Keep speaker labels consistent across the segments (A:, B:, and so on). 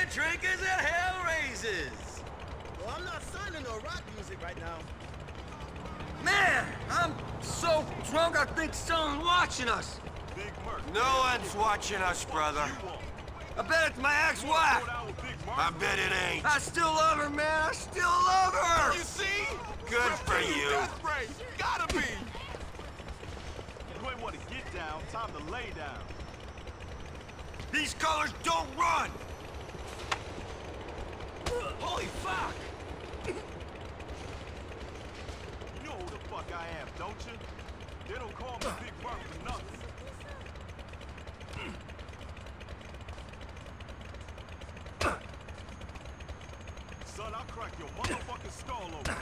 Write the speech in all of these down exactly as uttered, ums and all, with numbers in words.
A: drinkers and hell raisers.
B: Well, I'm not signing no rock music right now.
A: Man, I'm so drunk I think someone's watching us.
C: Big Merc.
D: No one's watching us, brother.
A: I bet it's my ex-wife.
D: I bet it ain't.
A: I still love her, man. I still love her.
C: You see?
D: Good for you.
C: Death ray. Gotta be. You ain't want to get down. Time to lay down.
D: These colors don't run.
A: Holy fuck!
C: You know who the fuck I am, don't you? They don't call me Big Merc for nothing. Son, I'll crack your motherfucking skull open.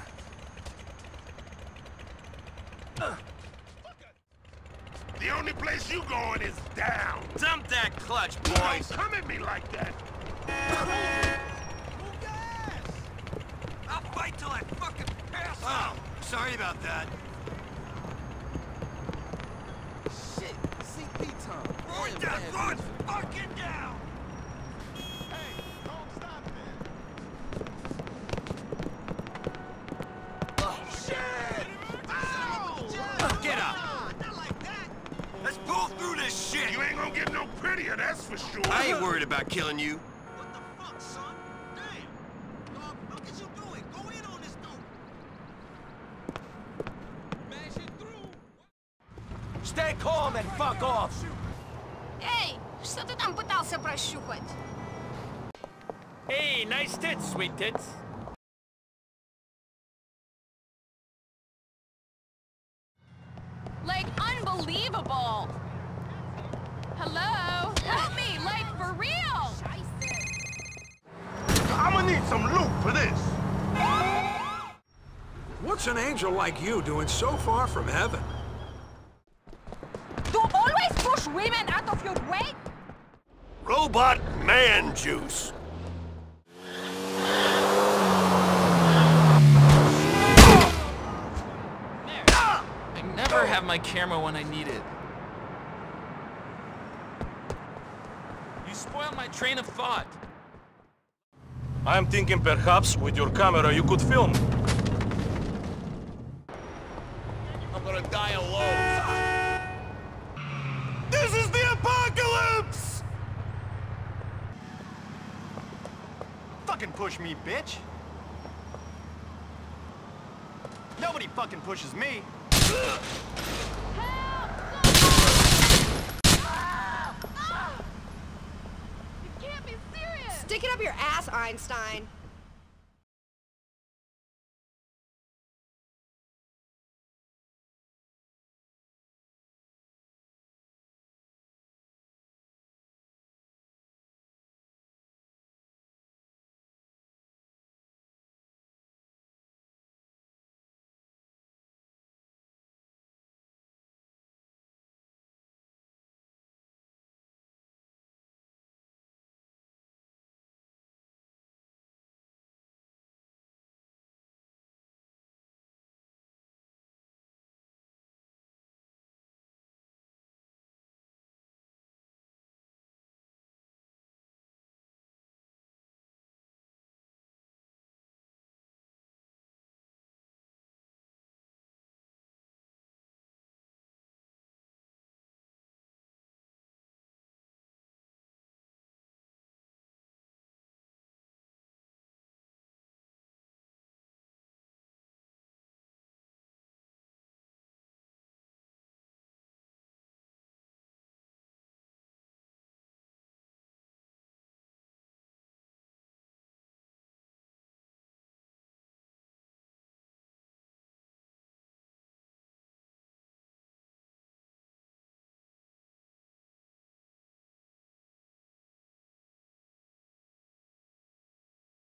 D: The only place you going is down.
A: Dump that clutch,
D: Don't
A: boys.
D: come at me like that.
A: I'll fight till I fucking pass
D: Oh,
A: out.
D: sorry about that.
B: Shit, C P time.
D: Run
B: Damn,
D: down,
B: man.
D: run fucking down.
C: Hey, don't stop there.
B: Oh, shit! Ow!
D: Get up.
B: Nah, not like that.
D: Let's pull through this shit. You ain't gonna get no prettier, that's for sure.
A: I ain't worried about killing you.
B: What the fuck, son? Damn. Dog, look at you doing. Go in on this dude. Mash it through.
A: Stay calm and fuck off.
E: Эй, что ты там пытался прощупать?
F: Hey, nice tits, sweet tits.
E: Like, unbelievable! Hello? Help me, like, for real!
D: I'ma need some loot for this.
G: What's an angel like you doing so far from heaven?
E: Do always push women out of your way?
D: Robot man juice.
F: I never have my camera when I need it. You spoiled my train of thought.
H: I'm thinking perhaps with your camera you could film.
F: I'm gonna die alone.
D: This is the apocalypse!
C: Fucking push me, bitch. Nobody fucking pushes me.
E: Stick it up your ass, Einstein.